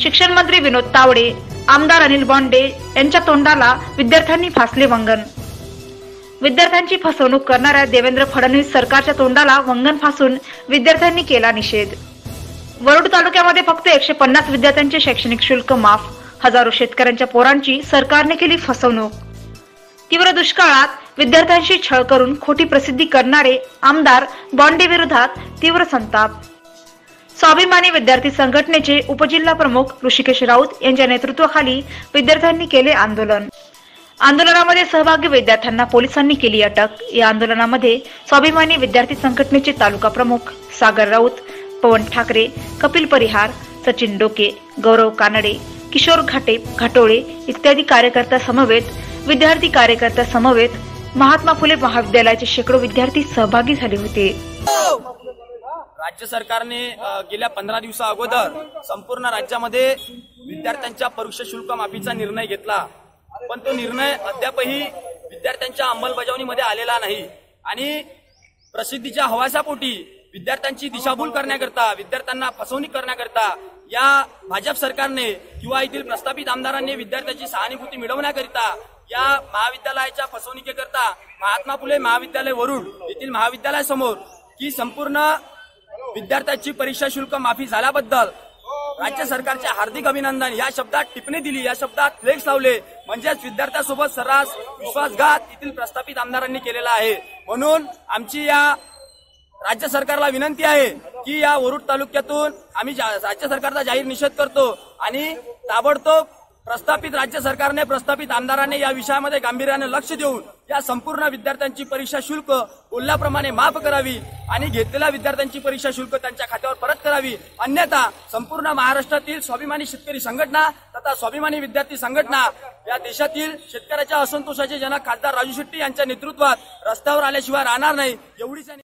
शिक्षण मंत्री विनोद तावडे, आमदार अनिल बोंडे यांच्या तोंडाला विद्यार्थ्यांनी फासले वंगण। विद्यार्थ्यांची फसवणूक करणाऱ्या देवेंद्र फडणवीस सरकारच्या तोंडाला वंगण फासून विद्यार्थ्यांनी केला निषेध। वरुड तालुक्यामध्ये फक्त 150 विद्यार्थ्यांचे शैक्षणिक शुल्क माफ, हजारो शेतकऱ्यांच्या पोरांची सरकारने केली फसवणूक। तीव्र दुष्काळात विद्यार्थ्यांशी छळ करून खोटी प्रसिद्धी करणारे आमदार बोंडे विरोधात तीव्र संताप। स्वाभिमानी विद्यार्थी संघटनेचे उपजिल्हा प्रमुख ऋषिकेश राऊत यांच्या नेतृत्वाखाली विद्यार्थ्यांनी केले आंदोलन। आंदोलनामध्ये सहभागी विद्यार्थ्यांना पोलिसांनी केली अटक। या आंदोलनामध्ये स्वाभिमानी विद्यार्थी संघटनेचे तालुका प्रमुख सागर राऊत, पवन ठाकरे, कपिल परिहार, सचिन डोके, गौरव कानडे, किशोर घाटोळे इत्यादी कार्यकर्त्या समवेत विद्यार्थी कार्यकर्त्या समवेत महात्मा फुले महाविद्यालयाचे शेकडो विद्यार्थी सहभागी झाले होते। राज्य सरकारने गेल्या 15 दिवसा अगोदर संपूर्ण राज्यामध्ये विद्यार्थ्यांच्या परीक्षा शुल्क माफीचा निर्णय घेतला, पण तो निर्णय अद्यापही विद्यार्थ्यांच्या अंमलबजावणीमध्ये आलेला नाही आणि प्रसिद्धीच्या हवासापोटी विद्यार्थ्यांची दिशाभूल करण्याकरता, विद्यार्थ्यांना फसवणूक करण्याकरता या भाजप सरकारने किंवा येथील प्रस्थापित आमदारांनी विद्यार्थ्यांची सहानुभूती मिळवण्याकरिता या महाविद्यालयाच्या फसवणुकीकरता महात्मा फुले महाविद्यालय वरुड येथील महाविद्यालयासमोर की संपूर्ण विद्यार्थ्यांची परीक्षा शुल्क माफी झाल्याबद्दल राज्य सरकारचे हार्दिक अभिनंदन या शब्दात टिप्पणी दिली, या शब्दात फ्लेक्स लावले, म्हणजेच विद्यार्थ्यांसोबत सर्रास विश्वासघात येथील प्रस्थापित आमदारांनी केलेला आहे। म्हणून आमची या राज्य सरकारला विनंती आहे की या वरुड तालुक्यातून आम्ही राज्य सरकारचा जाहीर निषेध करतो आणि ताबडतोब प्रस्थापित राज्य सरकारने, प्रस्थापित आमदारांनी या विषयामध्ये गांभीर्याने लक्ष देऊन या संपूर्ण विद्यार्थ्यांची परीक्षा शुल्क बोलल्याप्रमाणे माफ करावी आणि घेतलेल्या विद्यार्थ्यांची परीक्षा शुल्क त्यांच्या खात्यावर परत करावी। अन्यथा संपूर्ण महाराष्ट्रातील स्वाभिमानी शेतकरी संघटना तथा स्वाभिमानी विद्यार्थी संघटना या देशातील शेतकऱ्याच्या असंतोषाचे जनक खासदार राजू शेट्टी यांच्या नेतृत्वात रस्त्यावर आल्याशिवाय राहणार नाही एवढीच